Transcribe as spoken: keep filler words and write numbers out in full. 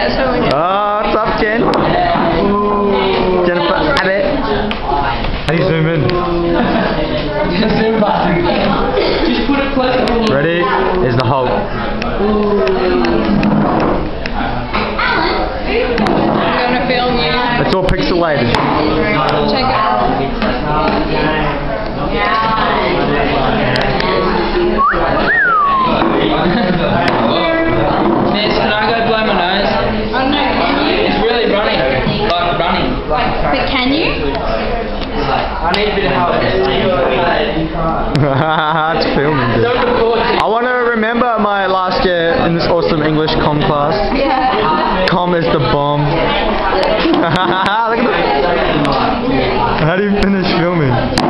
Yeah, so we can. Oh, what's up, Jen? Jennifer Abbott. How do you zoom in? Zoom button. Just put it close. Ready? Here's the Hulk. I'm gonna film you. It's all pixelated. Check it out. Miss, can I go blow my nose? Oh no, can you? It's really running. Like running. But can you? I need a bit of help. It's filming, dude. Don't record it. I want to remember my last year in this awesome English comm class. Yeah. Comm is the bomb. Look at the... How do you finish filming?